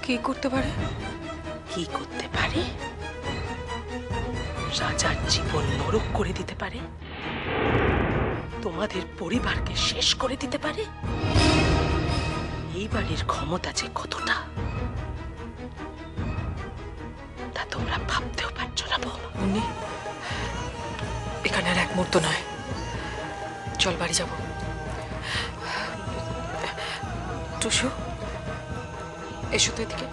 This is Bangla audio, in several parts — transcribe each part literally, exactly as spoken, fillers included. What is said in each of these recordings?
কি করতে পারে? কি করতে পারে? রাজার জীবন নরক করে দিতে পারে, তোমাদের পরিবারকে শেষ করে দিতে পারে। এই বাড়ির ক্ষমতা যে কতটা তা তোমরা ভাবতেও পারছো না বৌমা। উনি এখানে আর এক মুহূর্ত নয়, চল বাড়ি যাব। টুসু এসো তো এদিকে।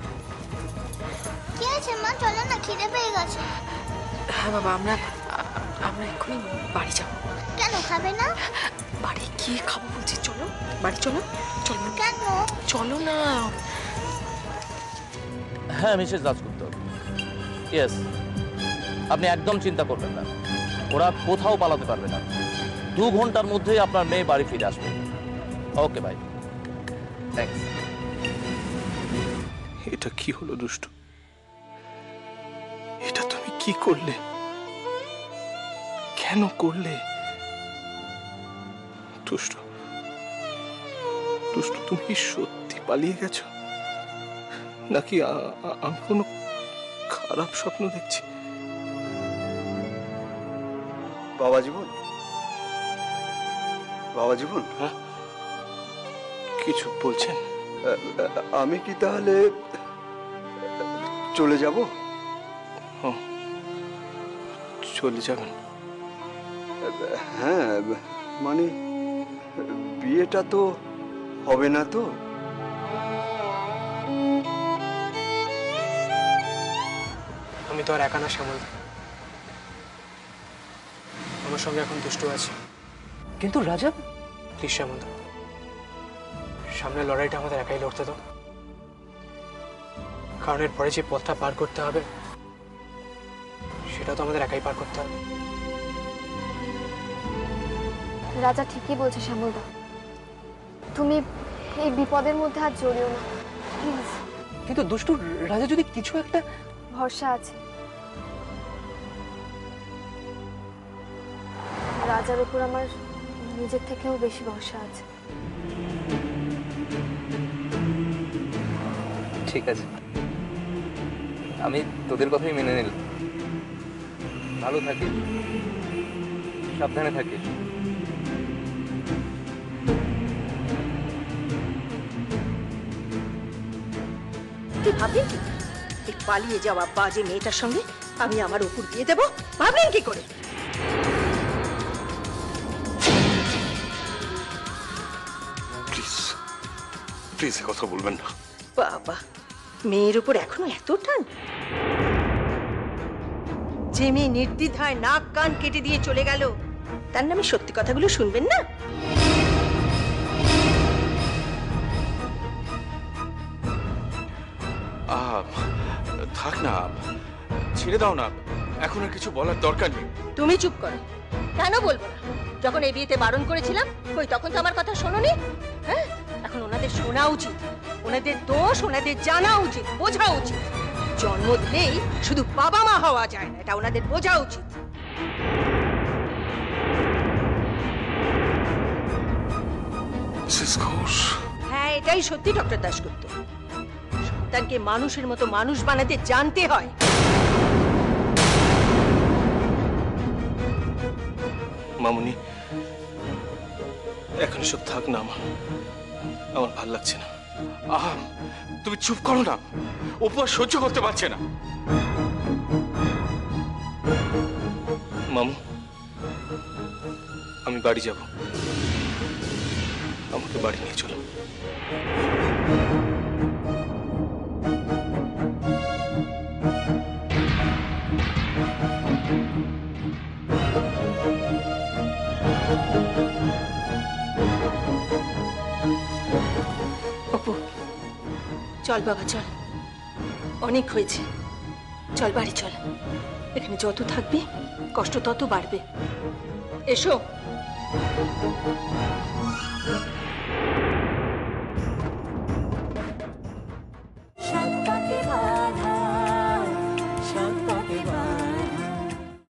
কি আছে মা, চলো না, খিদে পেয়ে গেছে। হ্যাঁ বাবা, আমরা আমরা এক্ষুনি বাড়ি যাব। কেন খাবে না? বাড়ি গিয়ে খাবো বলছি, চলো বাড়ি চলো। চলো কেন? চলো না। হ্যাঁ মিসেস দাশগুপ্ত, ইয়েস, আপনি একদম চিন্তা করবেন না, ওরা কোথাও পালাতে পারবে না। দু ঘন্টার মধ্যেই আপনার মেয়ে বাড়ি ফিরে আসবে। ওকে ভাই, থ্যাঙ্কস। এটা কি হলো দুষ্টু? এটা তুমি কি করলে? কেন করলে? দুষ্টু, দুষ্টু তুমি সত্যি পালিয়ে গেছো নাকি আমি কোনো খারাপ স্বপ্ন দেখছি? বাবা জীবন, বাবা জীবন, হ্যাঁ কিছু বলছেন? আমি কি তাহলে চলে যাব? চলে যাবেন? হ্যাঁ, মানে বিয়েটা তো হবে না তো। আমি তো আর একা না শ্যামল, আমার সঙ্গে এখন দুষ্টু আছে। কিন্তু রাজা, প্লিজ শ্যামল, সামনের লড়াইটা আমাদের একাই লড়তে দাও, কারণ এর পরে যে পথটা পার করতে হবে সেটা তো আমাদের একাই পার করতে হবে। রাজা ঠিকই বলছে শ্যামলদা, তুমি এই বিপদের মধ্যে আর জড়িও না প্লিজ। কিন্তু দুষ্টু, রাজা যদি কিছু একটা... ভরসা আছে, রাজার উপর আমার নিজের থেকেও বেশি ভরসা আছে। ঠিক আছে, আমি তোদের কথাই মেনে নিলাম। ভালো থাকিস, সাবধানে থাকিস। কি ভাবলেন কি এই পালিয়ে যাওয়া বাজে মেয়েটার সঙ্গে আমি আমার উপর দিয়ে দেবো? ভাবলেন কি করে? প্লিজ প্লিজ কথা বলবেন না। বাবা, মেয়ের উপর এখনো এত টান? যে মেয়ে নির্দ্বিধায় নাক কান কেটে দিয়ে চলে গেল, তার নামে সত্যি কথাগুলো শুনবেন না? থাক না, ছেড়ে দাও না, এখন আর কিছু বলার দরকার নেই। তুমি চুপ করো। কেন বলবো না? যখন এই বিয়েতে বারণ করেছিলাম, কই তখন তো আমার কথা শোনোনি? হ্যাঁ, এখন ওনাদের শোনা উচিত, ওনাদের দোষ ওনাদের জানা উচিত, বোঝা উচিত। জন্ম দিলেই শুধু বাবা মা হওয়া যায় না, এটা ওনাদের বোঝা উচিত। হ্যাঁ, এটাই সত্যি ডক্টর দাশগুপ্ত, সন্তানকে মানুষের মতো মানুষ বানাতে জানতে হয়। মামুনি, এখন সব থাক না, আমার আমার ভাল লাগছে না। আহা, তুমি চুপ করো না, উপহার সহ্য করতে পারছে না। মামু, আমি বাড়ি যাব, আমাকে বাড়ি নিয়ে চলো। অপু, চল বাবা চল, অনেক হয়েছে, চল বাড়ি চল। এখানে যত থাকবি কষ্ট তত বাড়বে। এসো।